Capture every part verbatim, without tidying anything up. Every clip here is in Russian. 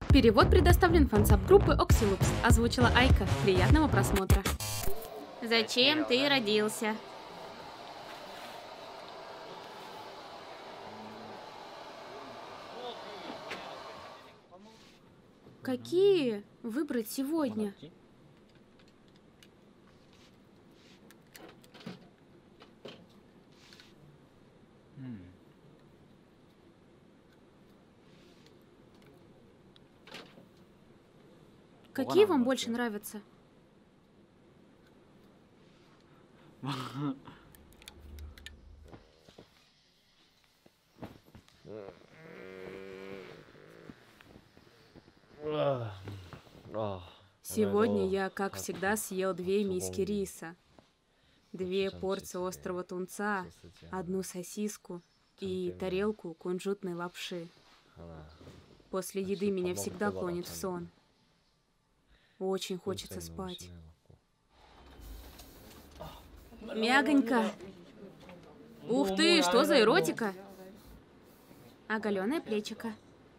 Перевод предоставлен фансаб-группы Oxyloops. Озвучила Айка. Приятного просмотра. Зачем ты родился? Какие выбрать сегодня? Какие вам больше нравятся? Сегодня я, как всегда, съел две миски риса, две порции острого тунца, одну сосиску и тарелку кунжутной лапши. После еды меня всегда клонит в сон. Очень хочется спать. Мягонько. Ух ты, что за эротика? Оголенное плечико.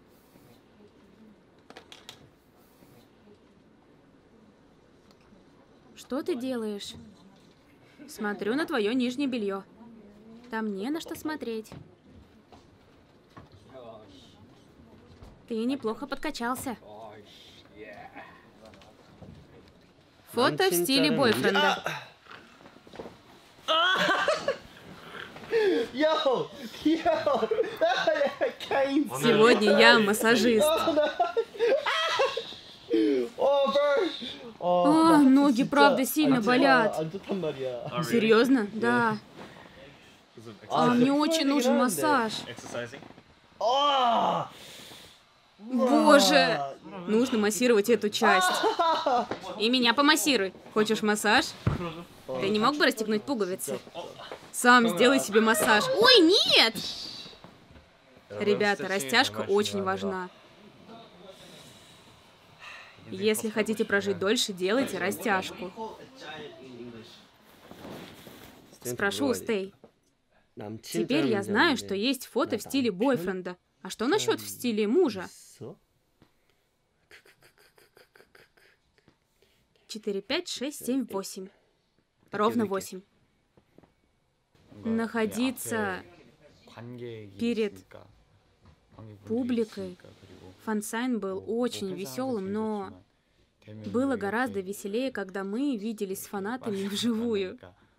Что ты делаешь? Смотрю на твое нижнее белье. Там не на что смотреть. Ты неплохо подкачался. Фото в стиле бойфренда. Сегодня я массажист. О, ноги правда сильно болят. Серьезно? Да. А мне очень нужен массаж. Боже! Нужно массировать эту часть. И меня помассируй. Хочешь массаж? Ты не мог бы расстегнуть пуговицы? Сам сделай себе массаж. Ой, нет! Ребята, растяжка очень важна. Если хотите прожить дольше, делайте растяжку. Спрошу у Стей. Теперь я знаю, что есть фото в стиле бойфренда. А что насчет в стиле мужа? четыре, пять, шесть, семь, восемь. Ровно восемь. Находиться перед публикой. Фансайн был очень веселым, но было гораздо веселее, когда мы виделись с фанатами вживую.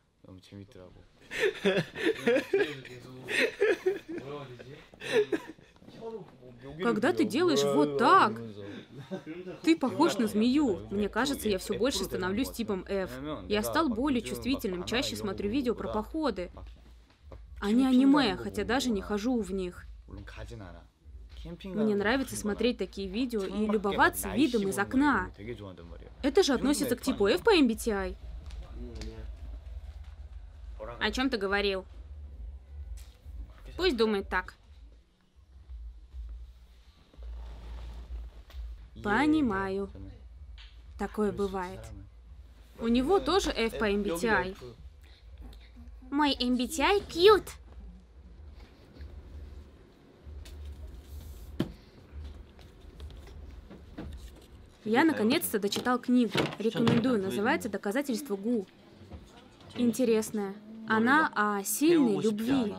Когда ты делаешь вот так, ты похож на змею. Мне кажется, я все больше становлюсь типом F. Я стал более чувствительным, чаще смотрю видео про походы. А не аниме, хотя даже не хожу в них. Мне нравится смотреть такие видео и любоваться видом из окна. Это же относится к типу F по эм би ти ай. О чем ты говорил? Пусть думает так. Понимаю. Такое бывает. У него тоже F по эм би ти ай. Мой эм би ти ай cute. Я наконец-то дочитал книгу. Рекомендую. Называется «Доказательство Гу». Интересная. Она о сильной любви.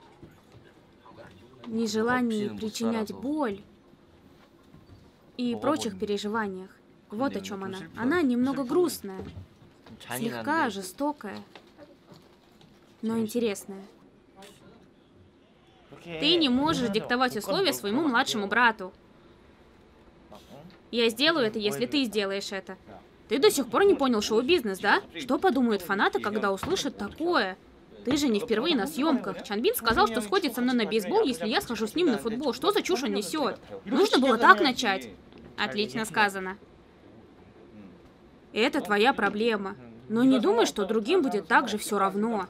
Нежелании причинять боль и прочих переживаниях. Вот о чем она. Она немного грустная, слегка жестокая, но интересная. Ты не можешь диктовать условия своему младшему брату. Я сделаю это, если ты сделаешь это. Ты до сих пор не понял шоу-бизнес, да? Что подумают фанаты, когда услышат такое? Ты же не впервые на съемках. Чанбин сказал, что сходит со мной на бейсбол, если я схожу с ним на футбол. Что за чушь он несет? Нужно было так начать. Отлично сказано. Это твоя проблема. Но не думай, что другим будет так же все равно.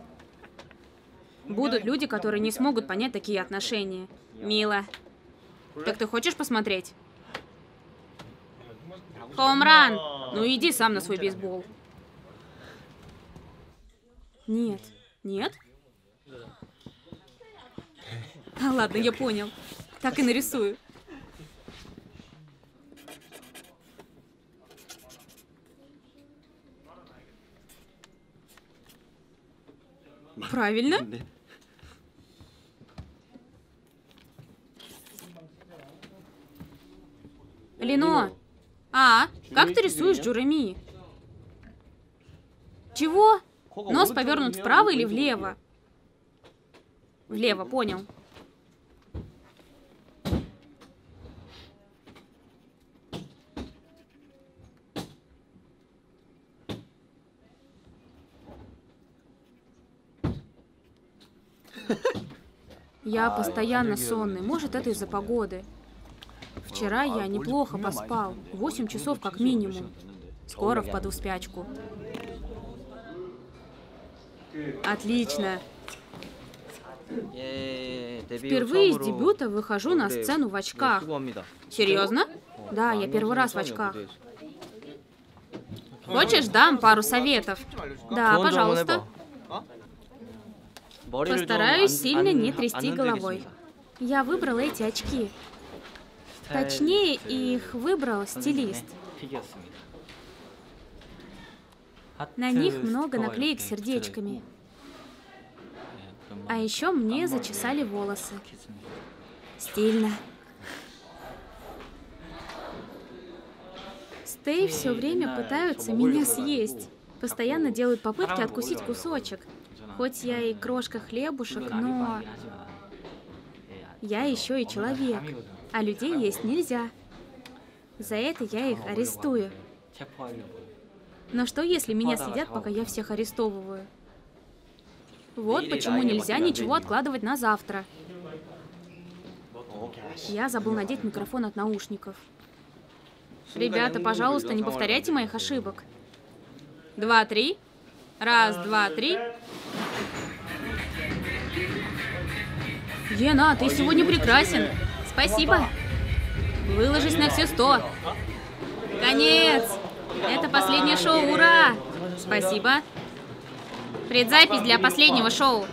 Будут люди, которые не смогут понять такие отношения. Мило. Так ты хочешь посмотреть? Хоумран! Ну иди сам на свой бейсбол. Нет. Нет? А, ладно, я понял. Так и нарисую. Правильно? Лино. А, как ты рисуешь Джуреми? Чего? Нос повернут вправо или влево? Влево, понял. Я постоянно сонный. Может, это из-за погоды. Вчера я неплохо поспал. Восемь часов как минимум. Скоро впаду в спячку. Отлично. Впервые с дебюта выхожу на сцену в очках. Серьезно? Да, я первый раз в очках. Хочешь, дам пару советов? Да, пожалуйста. Постараюсь сильно не трясти головой. Я выбрал эти очки. Точнее, их выбрал стилист. На них много наклеек с сердечками. А еще мне зачесали волосы. Стильно. Стэй все время пытаются меня съесть. Постоянно делают попытки откусить кусочек. Хоть я и крошка хлебушек, но... Я еще и человек, а людей есть нельзя. За это я их арестую. Но что, если меня съедят, пока я всех арестовываю? Вот почему нельзя ничего откладывать на завтра. Я забыл надеть микрофон от наушников. Ребята, пожалуйста, не повторяйте моих ошибок. Два, три. Раз, два, три. Ена, ты сегодня прекрасен. Спасибо. Выложись на все сто. Конец. Это последнее шоу, ура! Спасибо. Предзапись для последнего шоу.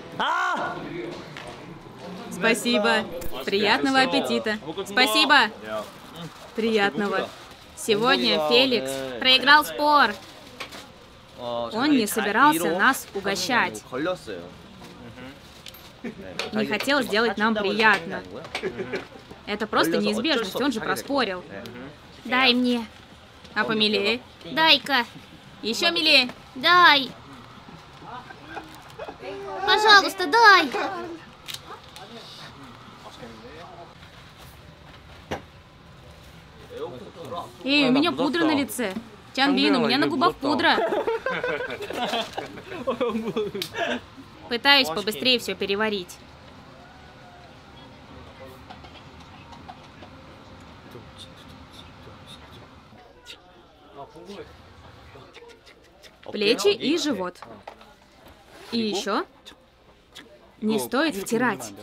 Спасибо. Приятного аппетита. Спасибо. Приятного. Сегодня Феликс проиграл спор. Он не собирался нас угощать. Не хотел сделать нам приятно. Это просто неизбежность, он же проспорил. Дай мне. А помилее? Дай-ка. Еще милее. Дай. Пожалуйста, дай. Эй, у меня пудра на лице. Чанбин, у меня на губах пудра. Пытаюсь побыстрее все переварить. Плечи и живот. И еще не стоит втирать.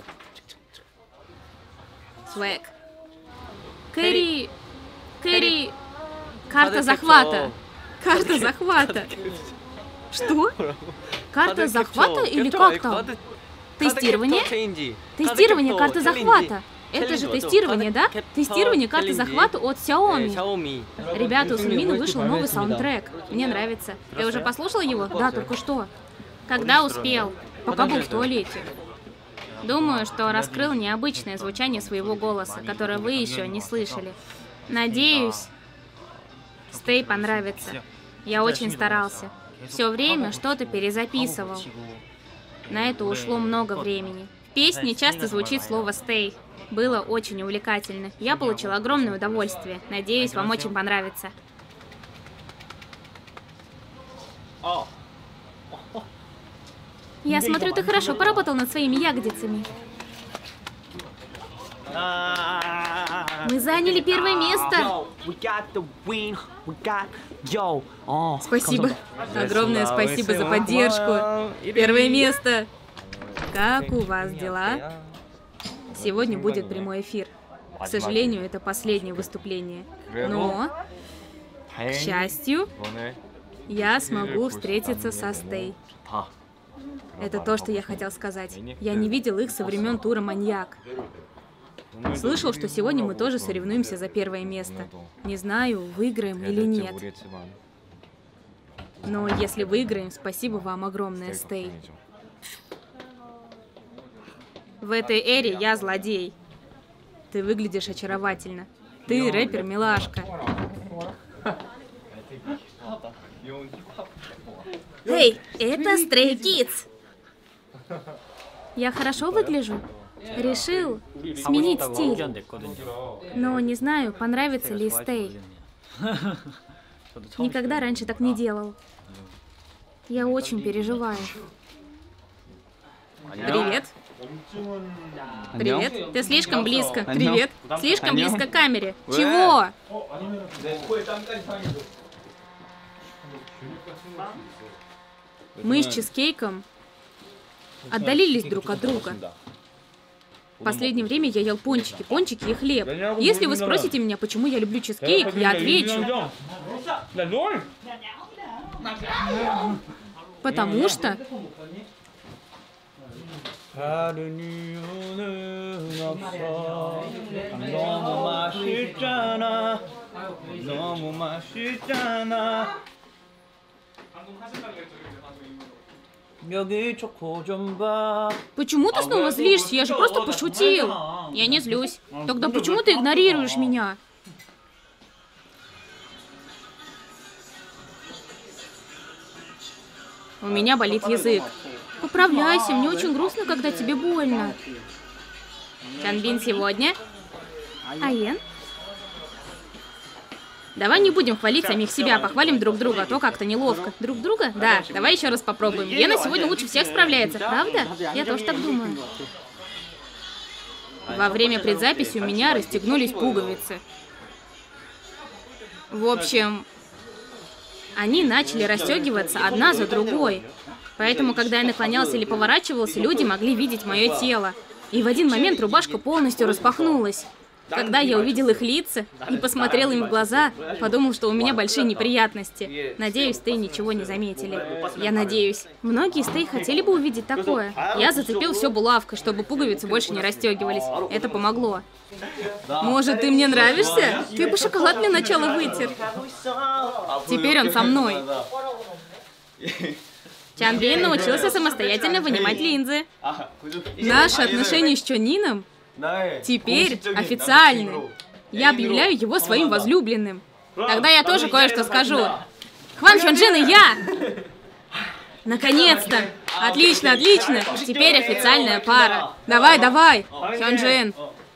Свэг. Кэрри. Кэрри. Карта захвата. Карта захвата. Что? Карта захвата или как там? Тестирование? Тестирование карты захвата. Это же тестирование, да? Тестирование карты захвата от Xiaomi. Ребята, у Сунмина вышел новый саундтрек. Мне нравится. Ты уже послушал его? Да, только что. Когда успел? Пока был в туалете. Думаю, что раскрыл необычное звучание своего голоса, которое вы еще не слышали. Надеюсь, Стэй понравится. Я очень старался. Все время что-то перезаписывал. На это ушло много времени. В песне часто звучит слово «Стэй». Было очень увлекательно. Я получил огромное удовольствие. Надеюсь, вам очень понравится. Я смотрю, ты хорошо поработал над своими ягодицами. Мы заняли первое место. Спасибо. Огромное спасибо за поддержку. Первое место. Как у вас дела? Сегодня будет прямой эфир. К сожалению, это последнее выступление. Но, к счастью, я смогу встретиться со Стэй. Это то, что я хотел сказать. Я не видел их со времен тура «Маньяк». Слышал, что сегодня мы тоже соревнуемся за первое место. Не знаю, выиграем или нет. Но если выиграем, спасибо вам огромное, Стэй. В этой эре я злодей. Ты выглядишь очаровательно. Ты рэпер-милашка. Эй, это Stray Kids. Я хорошо выгляжу? Решил сменить стиль. Но не знаю, понравится ли Stay. Никогда раньше так не делал. Я очень переживаю. Привет. Привет. Ты слишком близко. Привет. Слишком близко к камере. Чего? Мы с Чизкейком отдалились друг от друга. В последнее время я ел пончики, пончики и хлеб. Если вы спросите меня, почему я люблю чизкейк, я отвечу. Потому что... Почему ты снова злишься? Я же просто пошутил. Я не злюсь. Тогда почему ты игнорируешь меня? У меня болит язык. Поправляйся, мне очень грустно, когда тебе больно. Чанбин сегодня? Аен? Давай не будем хвалить самих себя, похвалим друг друга, а то как-то неловко. Друг друга? Да, давай еще раз попробуем. Гена сегодня лучше всех справляется, правда? Я тоже так думаю. Во время предзаписи у меня расстегнулись пуговицы. В общем, они начали расстегиваться одна за другой. Поэтому, когда я наклонялся или поворачивался, люди могли видеть мое тело. И в один момент рубашка полностью распахнулась. Когда я увидел их лица и посмотрел им в глаза, подумал, что у меня большие неприятности. Надеюсь, Стей ничего не заметили. Я надеюсь. Многие Стей хотели бы увидеть такое. Я зацепил все булавкой, чтобы пуговицы больше не расстегивались. Это помогло. Может, ты мне нравишься? Ты бы шоколад для начала вытер. Теперь он со мной. Чанбин научился самостоятельно вынимать линзы. Наши отношения с Чонином теперь официальны. Я объявляю его своим возлюбленным. Тогда я тоже кое-что скажу. Хван Чонджин и я! Наконец-то! Отлично, отлично! Теперь официальная пара. Давай, давай, Чонджин.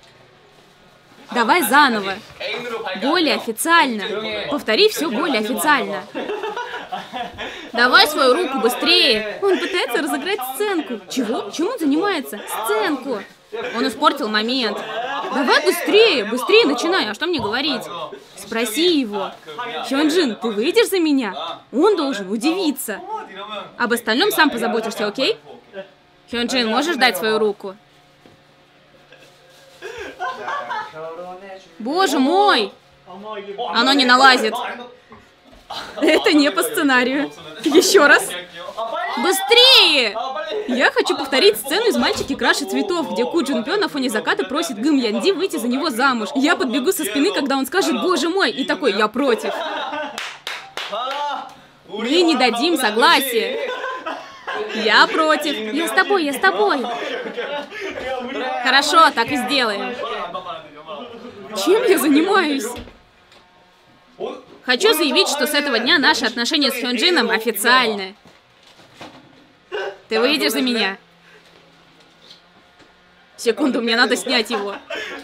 Давай заново. Более официально. Повтори все более официально. Давай свою руку быстрее. Он пытается разыграть сценку. Чего? Чем он занимается? Сценку. Он испортил момент. Давай быстрее, быстрее начинай. А что мне говорить? Спроси его. Чонджин, ты выйдешь за меня? Он должен удивиться. Об остальном сам позаботишься, окей? Чонджин, можешь дать свою руку? Боже мой! Оно не налазит. Это не по сценарию. Еще раз. Быстрее! Я хочу повторить сцену из «Мальчики краше цветов», где Ку Джин Пё на фоне заката просит Гым Янди выйти за него замуж. Я подбегу со спины, когда он скажет «Боже мой!» и такой «Я против». Мы не дадим согласия. Я против. Я с тобой, я с тобой. Хорошо, так и сделаем. Чем я занимаюсь? Хочу заявить, что с этого дня наши отношения с Хёнджином официальны. Ты выйдешь за меня? Секунду, мне надо снять его.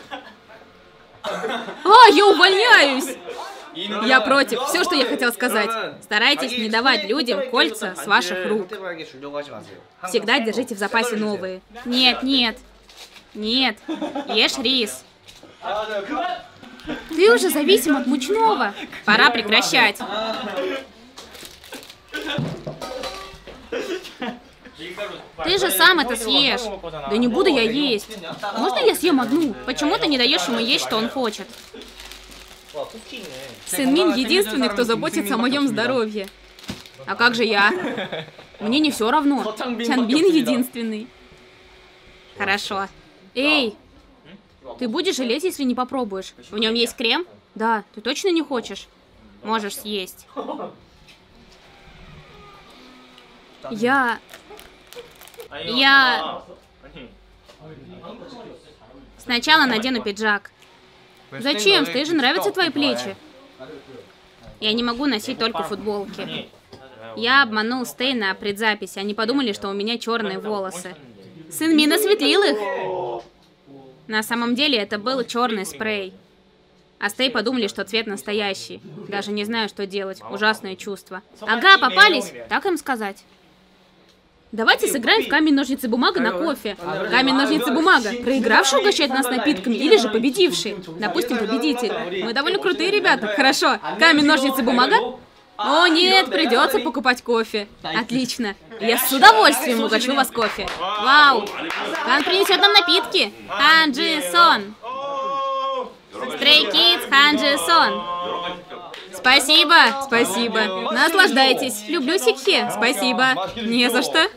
А, я увольняюсь! Я против. Все, что я хотел сказать. Старайтесь не давать людям кольца с ваших рук. Всегда держите в запасе новые. Нет, нет. Нет. Ешь рис. Ты уже зависим от мучного. Пора прекращать. Ты же сам это съешь. Да не буду я есть. Можно я съем одну? Почему ты не даешь ему есть, что он хочет? Сын Мин единственный, кто заботится о моем здоровье. А как же я? Мне не все равно. Чанбин единственный. Хорошо. Эй, ты будешь жалеть, если не попробуешь. В нем есть крем? Да, ты точно не хочешь? Можешь съесть. Я... Я... Сначала надену пиджак. Зачем? Стей же нравятся твои плечи. Я не могу носить только футболки. Я обманул Стей на предзаписи. Они подумали, что у меня черные волосы. Сын Мин осветлил их. На самом деле это был черный спрей. А Стей подумали, что цвет настоящий. Даже не знаю, что делать. Ужасное чувство. Ага, попались. Так им сказать. Давайте сыграем в камень-ножницы-бумага на кофе. Камень-ножницы-бумага. Проигравший угощает нас напитками или же победивший? Допустим, победитель. Мы довольно крутые ребята. Хорошо. Камень-ножницы-бумага? О, нет, придется покупать кофе. Отлично. Я с удовольствием угощу вас кофе. Вау. Хан принесет нам напитки. Хан Джи Сон. Stray Kids, Хан Джи Сон. Спасибо, спасибо. Наслаждайтесь. Люблю Сикхе. Спасибо. Не за что.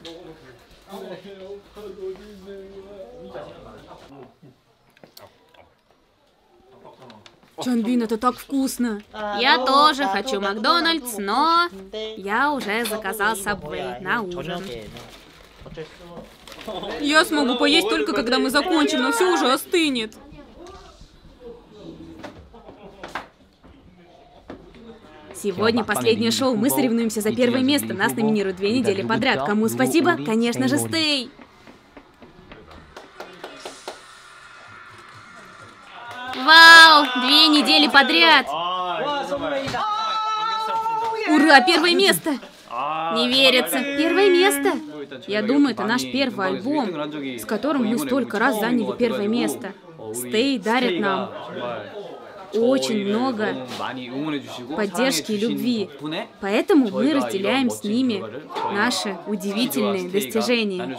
Чанбин, это так вкусно. Я тоже хочу Макдональдс, но я уже заказал Subway на ужин. Я смогу поесть только когда мы закончим, но все уже остынет. Сегодня последнее шоу. Мы соревнуемся за первое место. Нас номинируют две недели подряд. Кому спасибо? Конечно же, Стей. Вау! Две недели подряд! Ура! Первое место! Не верится. Первое место? Я думаю, это наш первый альбом, с которым мы столько раз заняли первое место. Стей дарит нам очень много поддержки и любви. Поэтому мы разделяем с ними наши удивительные достижения.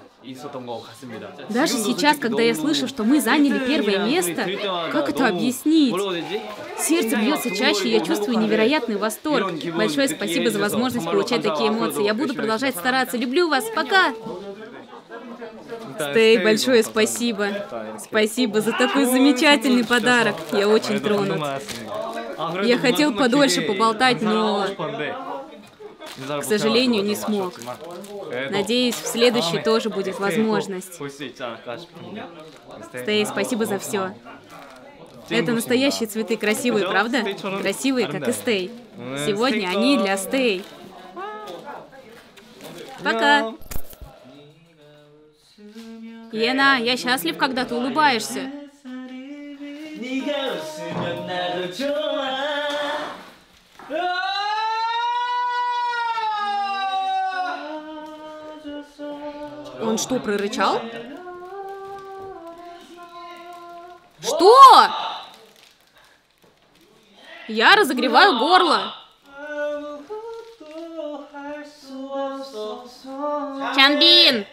Даже сейчас, когда я слышу, что мы заняли первое место, как это объяснить? Сердце бьется чаще, и я чувствую невероятный восторг. Большое спасибо за возможность получать такие эмоции. Я буду продолжать стараться. Люблю вас. Пока! Стей, большое спасибо. Спасибо за такой замечательный подарок. Я очень тронут. Я хотел подольше поболтать, но, к сожалению, не смог. Надеюсь, в следующей тоже будет возможность. Стей, спасибо за все. Это настоящие цветы, красивые, правда? Красивые, как и Стей. Сегодня они для Стей. Пока. Йена, я счастлив, когда ты улыбаешься. Он что, прорычал? Что? Я разогреваю горло. Чанбин!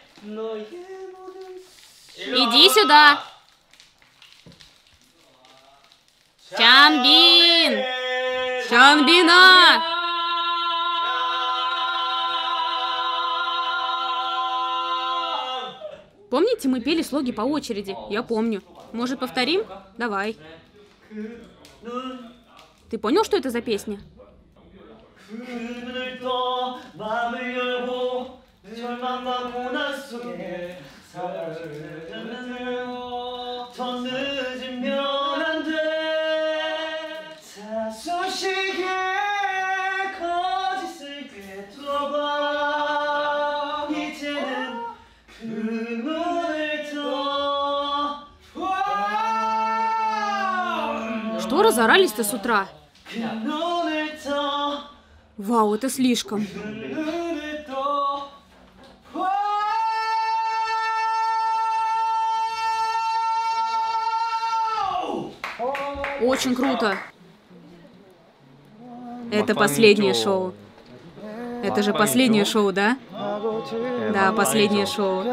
Иди сюда. Чанбин! Чанбина! Помните, мы пели слоги по очереди? Я помню. Может, повторим? Давай. Ты понял, что это за песня? Что разорались-то с утра? Вау, это слишком. Очень круто. Это последнее шоу. Это же последнее шоу, да? Да, последнее шоу.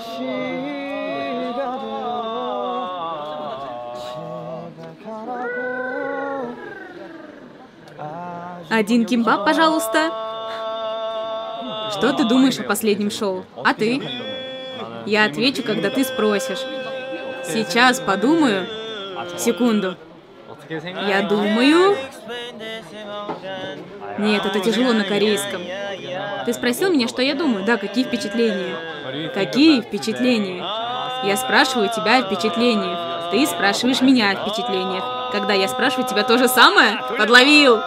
Один кимбап, пожалуйста. Что ты думаешь о последнем шоу? А ты? Я отвечу, когда ты спросишь. Сейчас подумаю. Секунду. Я думаю... Нет, это тяжело на корейском. Ты спросил меня, что я думаю? Да, какие впечатления? Какие впечатления? Я спрашиваю тебя о впечатлениях. Ты спрашиваешь меня о впечатлениях. Когда я спрашиваю тебя то же самое, подловил.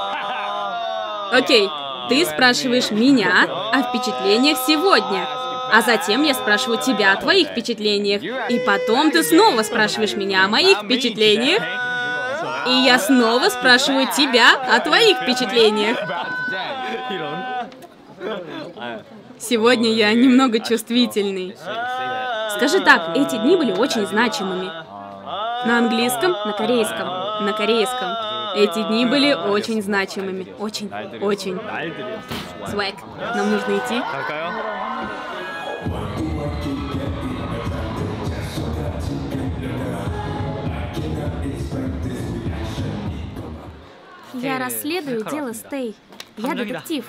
Окей, ты спрашиваешь меня о впечатлениях сегодня. А затем я спрашиваю тебя о твоих впечатлениях. И потом ты снова спрашиваешь меня о моих впечатлениях. И я снова спрашиваю тебя о твоих впечатлениях. Сегодня я немного чувствительный. Скажи так, эти дни были очень значимыми. На английском, на корейском, на корейском. Эти дни были очень значимыми. Очень, очень. Свэг, нам нужно идти. Я расследую дело Стэй. Я детектив.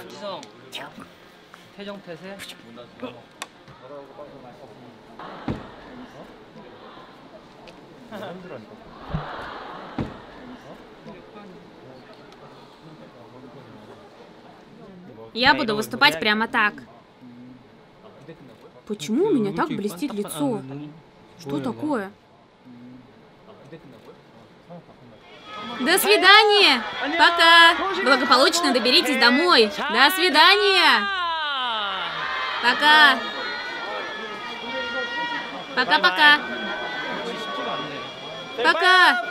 Я буду выступать прямо так. Почему у меня так блестит лицо? Что такое? До свидания! Пока! Благополучно доберитесь домой! До свидания! Пока! Пока-пока! Пока!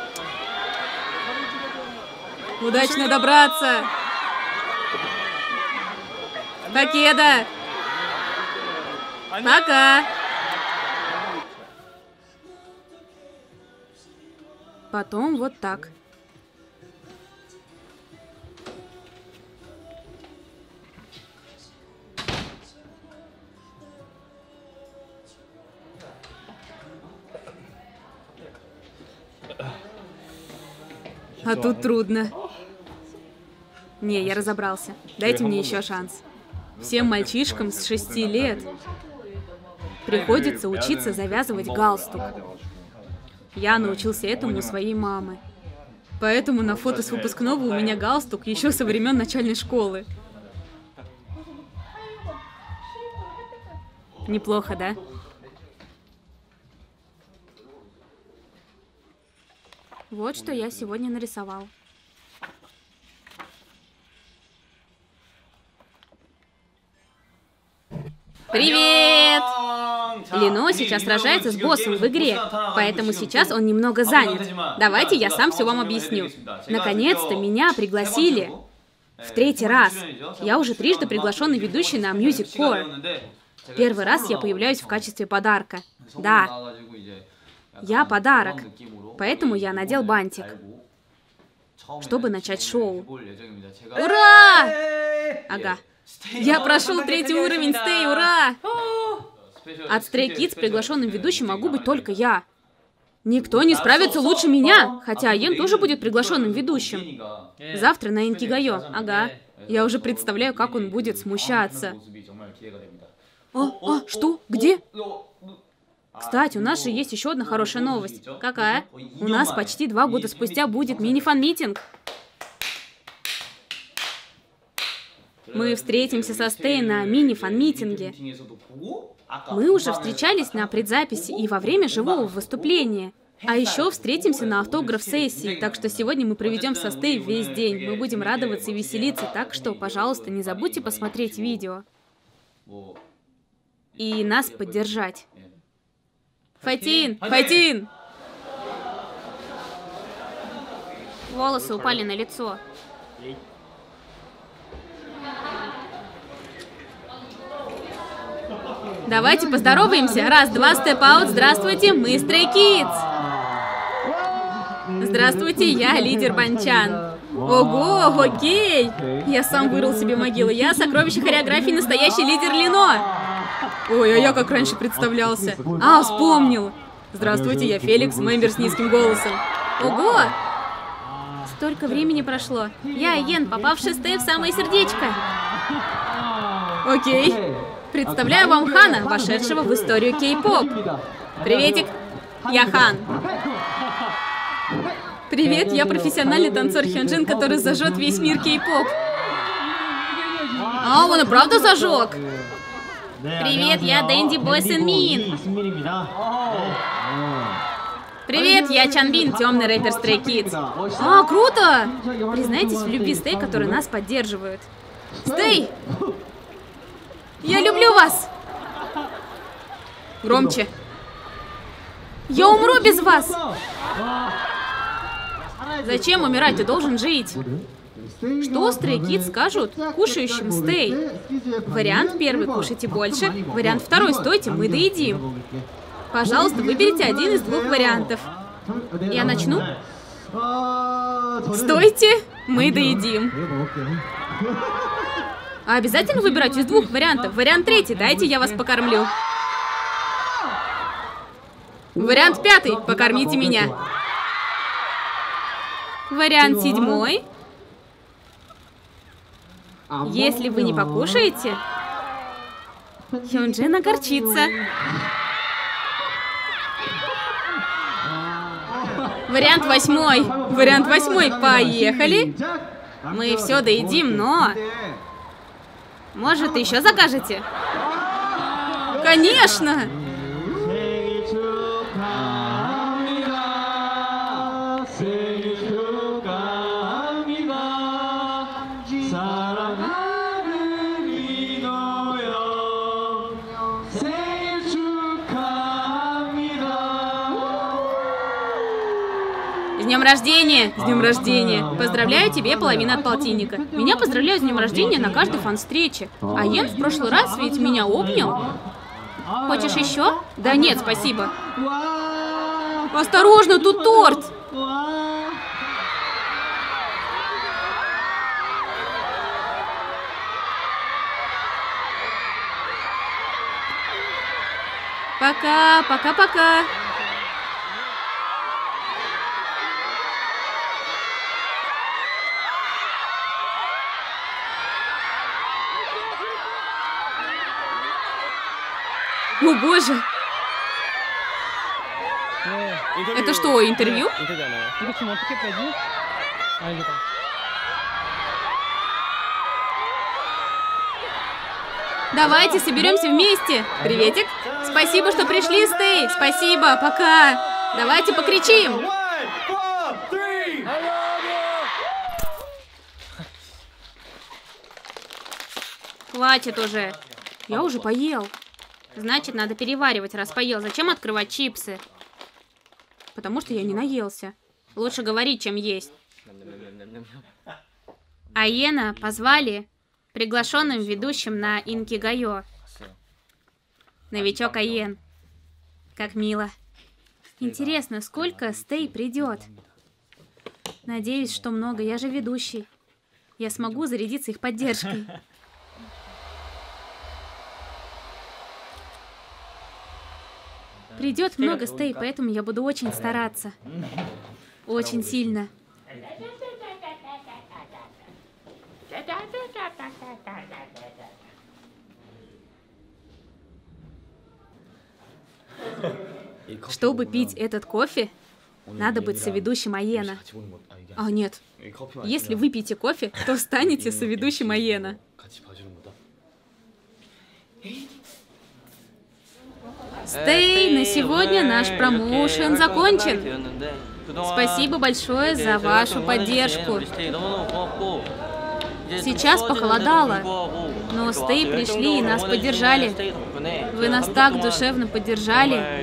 Удачно добраться! Покеда! Пока! Потом вот так. А тут трудно. Не, я разобрался. Дайте мне еще шанс. Всем мальчишкам с шести лет приходится учиться завязывать галстук. Я научился этому у своей мамы. Поэтому на фото с выпускного у меня галстук еще со времен начальной школы. Неплохо, да? Вот что я сегодня нарисовал. Привет! Лино сейчас сражается с боссом в игре, поэтому сейчас он немного занят. Давайте я сам все вам объясню. Наконец-то меня пригласили. В третий раз. Я уже трижды приглашенный ведущий на Music Core. Первый раз я появляюсь в качестве подарка. Да. Я подарок. Поэтому я надел бантик, чтобы начать шоу. Ура! Ага. Я прошел третий уровень Стэй, ура! От Stray Kids приглашенным ведущим могу быть только я. Никто не справится лучше меня, хотя Йен тоже будет приглашенным ведущим. Завтра на Инкигайо, ага. Я уже представляю, как он будет смущаться. А, а, что? Где? Кстати, у нас же есть еще одна хорошая новость. Какая? У нас почти два года спустя будет мини-фан-митинг. Мы встретимся со Стэй на мини-фан-митинге. Мы уже встречались на предзаписи и во время живого выступления. А еще встретимся на автограф-сессии, так что сегодня мы проведем со Стэй весь день. Мы будем радоваться и веселиться, так что, пожалуйста, не забудьте посмотреть видео. И нас поддержать. Файтин! Файтин! Волосы упали на лицо. Давайте поздороваемся. Раз, два, степ аут. Здравствуйте, мы Stray Kids. Здравствуйте, я лидер Банчан. Ого, окей. Я сам вырыл себе могилу. Я сокровище хореографии, настоящий лидер Лино. Ой, а я как раньше представлялся. А, вспомнил. Здравствуйте, я Феликс, мембер с низким голосом. Ого! Столько времени прошло. Я Йен, попавший Стэй в самое сердечко. Окей. Представляю вам Хана, вошедшего в историю кей-поп. Приветик, я Хан. Привет, я профессиональный танцор Хёнджин, который зажжет весь мир кей-поп. А, он и правда зажег. Привет, я Дэнди Бой Сэн Мин. Привет, я Чанбин, темный рэпер Stray Kids. А, круто! Признайтесь в любви Стэй, которые нас поддерживают. Стэй! Я люблю вас! Громче. Я умру без вас! Зачем умирать? Ты должен жить. Что Stray Kids скажут кушающим Стэй? Вариант первый, кушайте больше. Вариант второй, стойте, мы доедим. Пожалуйста, выберите один из двух вариантов. Я начну. Стойте, мы доедим. А обязательно выбирать из двух вариантов? Вариант третий, дайте я вас покормлю. Вариант пятый, покормите меня. Вариант седьмой. Если вы не покушаете, Хёнджин огорчится. Вариант восьмой. Вариант восьмой. Поехали. Мы все доедим, но... Может, еще закажете? Конечно! С днем рождения! С днем рождения! Поздравляю тебе, половина от полтинника. Меня поздравляют с днем рождения на каждой фан-встрече. А Йен в прошлый раз ведь меня обнял. Хочешь еще? Да нет, спасибо. Осторожно, тут торт! Пока, пока-пока. О боже! Это что, интервью? Давайте соберемся вместе. Приветик. Спасибо, что пришли, Стэй. Спасибо, пока. Давайте покричим. Хватит уже. Я уже поел. Значит, надо переваривать, раз поел. Зачем открывать чипсы? Потому что я не наелся. Лучше говорить, чем есть. А Йена позвали приглашенным ведущим на Инкигайо. Новичок Айен. Как мило. Интересно, сколько Стэй придет? Надеюсь, что много. Я же ведущий. Я смогу зарядиться их поддержкой. Придет много Стэй, поэтому я буду очень стараться. Очень сильно. Чтобы пить этот кофе, надо быть соведущим Айена. А нет, если вы пьете кофе, то станете соведущим Айена. Стэй, на сегодня наш промоушен закончен. Спасибо большое за вашу поддержку. Сейчас похолодало, но Стэй пришли и нас поддержали. Вы нас так душевно поддержали.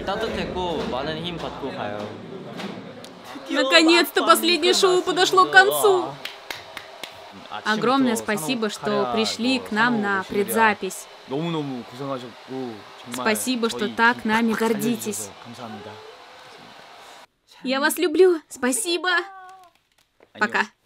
Наконец-то последнее шоу подошло к концу. Огромное спасибо, что пришли к нам на предзапись. Спасибо, что так нами гордитесь. Я вас люблю. Спасибо. Пока.